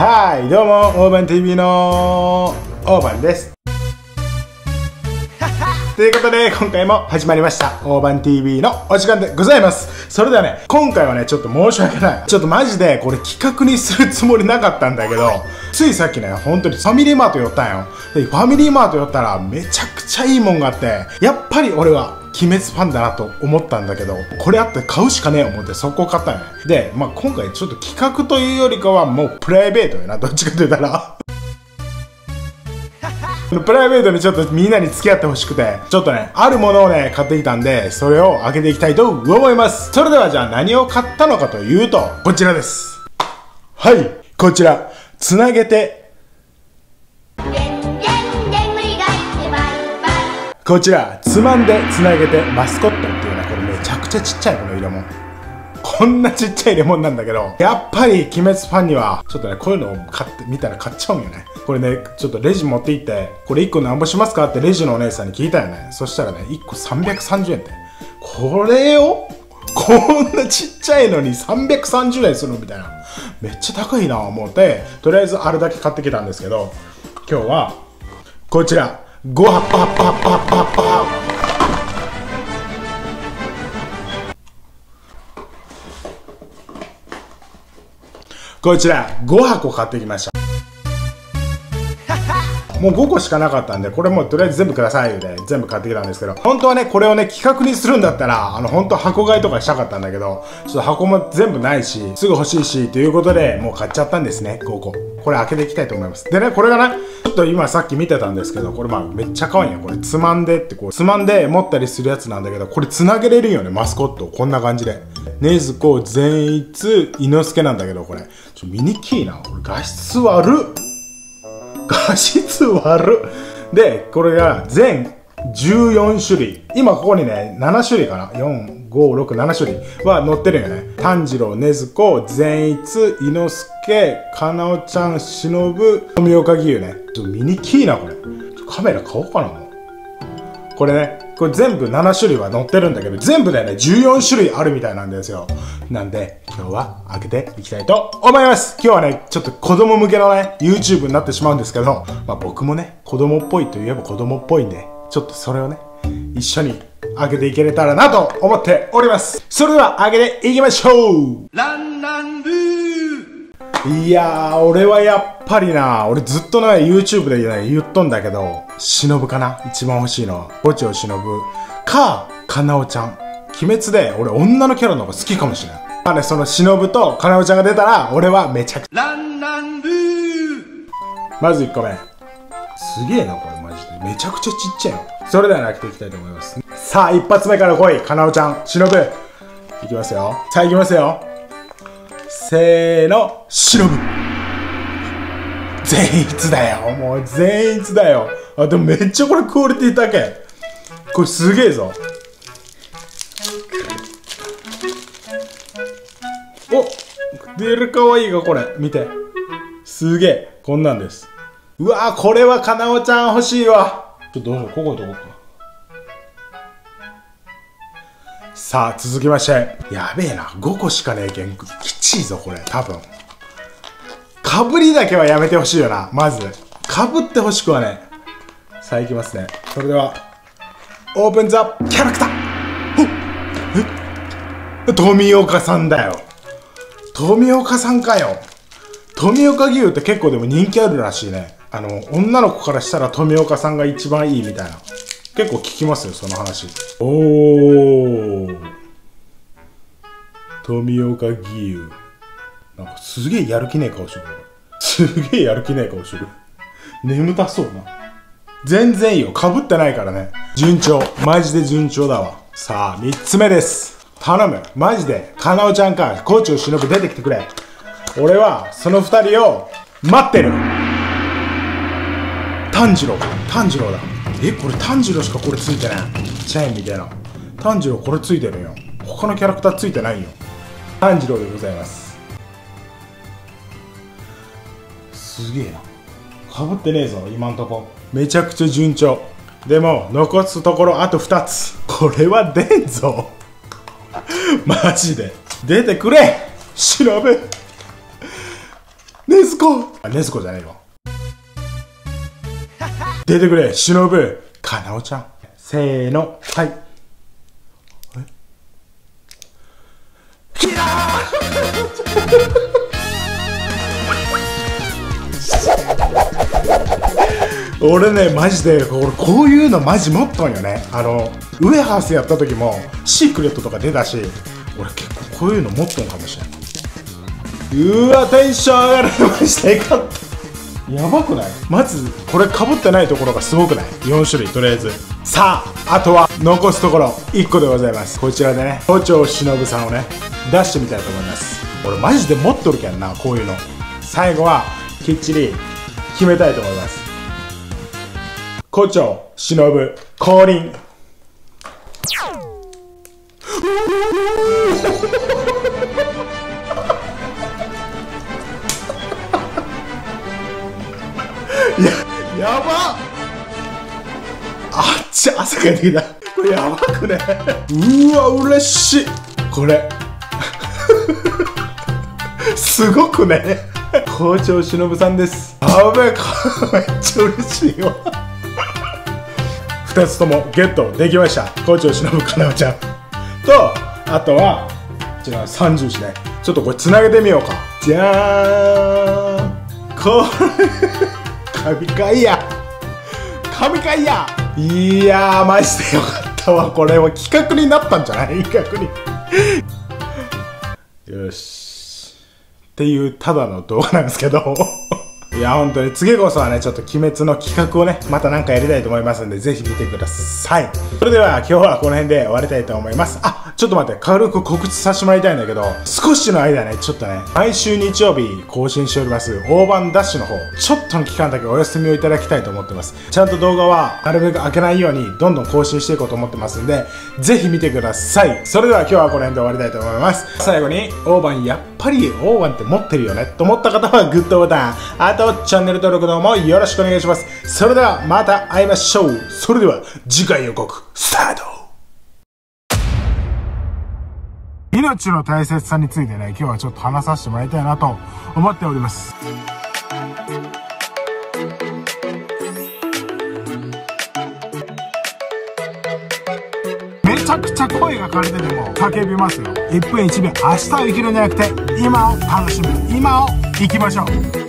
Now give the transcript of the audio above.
はい、どうも、オーバン TV のオーバンです。ということで、今回も始まりました。オーバン TV のお時間でございます。それではね、今回はね、ちょっと申し訳ない。ちょっとマジで、これ企画にするつもりなかったんだけど、ついさっきね、本当にファミリーマート寄ったんよ。で、ファミリーマート寄ったら、めちゃくちゃいいもんがあって、やっぱり俺は、鬼滅ファンだなと思ったんだけど、これあって買うしかねえ思って速攻買ったんよね。で、まあ今回ちょっと企画というよりかはもうプライベートやな、どっちかと言ったら。プライベートにちょっとみんなに付き合ってほしくて、ちょっとね、あるものをね、買ってきたんで、それを開けていきたいと思います。それではじゃあ何を買ったのかというと、こちらです。はい、こちら、つなげて、こちら、つまんでつなげてマスコットっていうね、これめちゃくちゃちっちゃいこの入れ物。こんなちっちゃいレモンなんだけど、やっぱり鬼滅ファンには、ちょっとね、こういうのを買ってみたら買っちゃうんよね。これね、ちょっとレジ持って行って、これ1個何ぼしますかってレジのお姉さんに聞いたよね。そしたらね、1個330円って。これをこんなちっちゃいのに330円するみたいな。めっちゃ高いなぁ思って、とりあえずあれだけ買ってきたんですけど、今日は、こちら、5箱こちら5箱買ってきました。もう5個しかなかったんで、これもうとりあえず全部ください言うて全部買ってきたんですけど、本当はね、これをね、企画にするんだったら、本当箱買いとかしたかったんだけど、ちょっと箱も全部ないし、すぐ欲しいし、ということで、もう買っちゃったんですね、5個。これ開けていきたいと思います。でね、これがね、ちょっと今さっき見てたんですけど、これまあめっちゃ可愛いよ。これつまんでってこう、つまんで持ったりするやつなんだけど、これ繋げれるよね、マスコット。こんな感じで。禰豆子善逸伊之助なんだけど、これ。見にきいな。これ画質悪っ。画質悪っ。で、これが全14種類。今ここにね、7種類かな ?4、5、6、7種類は載ってるよね。炭治郎、禰豆子、善逸、伊之助、かなおちゃん、忍、富岡義勇ね。ちょっと見にきいな、これ。カメラ買おうかな、もう。これね、これ全部7種類は載ってるんだけど、全部でね、14種類あるみたいなんですよ。なんで、今日は開けていきたいと思います。今日はね、ちょっと子供向けのね、YouTube になってしまうんですけど、まあ僕もね、子供っぽいといえば子供っぽいんで、ちょっとそれをね、一緒に開けていけれたらなと思っております。それでは開けていきましょう。ランランルー。いやー、俺はやっぱりな、俺ずっとね、YouTube でね、言っとんだけど、忍かな一番欲しいのは。五条忍か、かなおちゃん。鬼滅で、俺女のキャラの方が好きかもしれない。まあね、その忍とかなおちゃんが出たら、俺はめちゃくちゃ。ランランルー。まず1個目。すげえな、これマジで。めちゃくちゃちっちゃいの。それでは開けていきたいと思います。さあ、一発目から来い。かなおちゃん、忍。いきますよ。さあ、いきますよ。せーの、忍。善逸だよ。もう善逸だよ。あ、でもめっちゃこれクオリティ高い。これすげえぞ。お、出るかわいいがこれ。見て。すげえ。こんなんです。うわー、これはかなおちゃん欲しいわ。ちょっとどうしよう。ここにとこうか。さあ、続きまして。やべえな。5個しかねえけん。きちいぞ、これ。多分。かぶりだけはやめてほしいよな。まず。かぶってほしくはね。さあ、いきますね。それでは、オープンザキャラクター。富岡さんだよ。富岡さんかよ。富岡義勇って結構でも人気あるらしいね。女の子からしたら富岡さんが一番いいみたいな。結構聞きますよ、その話。おー。富岡義勇。なんかすげえやる気ねえ顔してる。すげえやる気ねえ顔してる。眠たそうな。全然いいよ。被ってないからね。順調。マジで順調だわ。さあ、3つ目です。頼む。マジで。かなおちゃんか、高知を忍出てきてくれ。俺は、その2人を、待ってる。炭治郎。炭治郎だ。これ炭治郎しかこれついてない。チェーンみたいな。炭治郎これついてるんよ。他のキャラクターついてないんよ。炭治郎でございます。すげえな。かぶってねえぞ、今んとこ。めちゃくちゃ順調。でも、残すところあと2つ。これは出んぞ。マジで。出てくれ忍。禰豆子。あ、ねずこじゃねえよ。出てくれ、しのぶ、かなおちゃん。せーの、はい。キラー俺ね、マジで、俺こういうのマジ持っとんよね。ウエハースやった時も、シークレットとか出たし、俺結構こういうの持っとんかもしれん。うわ、テンション上がる。マジでかった。やばくない？まず、これ被ってないところがすごくない？ 4 種類とりあえず。さあ、あとは残すところ1個でございます。こちらでね、都庁忍さんをね、出してみたいと思います。俺マジで持っとるけんな、こういうの。最後は、きっちり決めたいと思います。都庁忍降臨。やばっ。あっち汗かいてきた。これやばくね。うわ嬉しい。これすごくね。都庁忍さんです。やべえ、めっちゃ嬉しいわ。2つともゲットできました。都庁忍かなおちゃんと、あとはこちら三重視ね。ちょっとこれつなげてみようか。じゃーん。これ神回や、神回や。いやーマジでよかったわ。これは企画になったんじゃない？逆によしっていうただの動画なんですけどいや本当に次こそはね、ちょっと鬼滅の企画をね、またなんかやりたいと思いますんで、ぜひ見てください。それでは今日はこの辺で終わりたいと思います。あ、ちょっと待って、軽く告知させてもらいたいんだけど、少しの間ね、ちょっとね、毎週日曜日更新しております大盤ダッシュの方、ちょっとの期間だけお休みをいただきたいと思ってます。ちゃんと動画はなるべく開けないようにどんどん更新していこうと思ってますんで、ぜひ見てください。それでは今日はこの辺で終わりたいと思います。最後に大盤やっぱり大盤って持ってるよねと思った方はグッドボタン、あとチャンネル登録の方もよろしくお願いします。それではまた会いましょう。それでは次回予告スタート。命の大切さについてね、今日はちょっと話させてもらいたいなと思っております。めちゃくちゃ声が枯れてても叫びますよ。1分1秒、明日を生きるんじゃなくて今を楽しむ、今を生きましょう。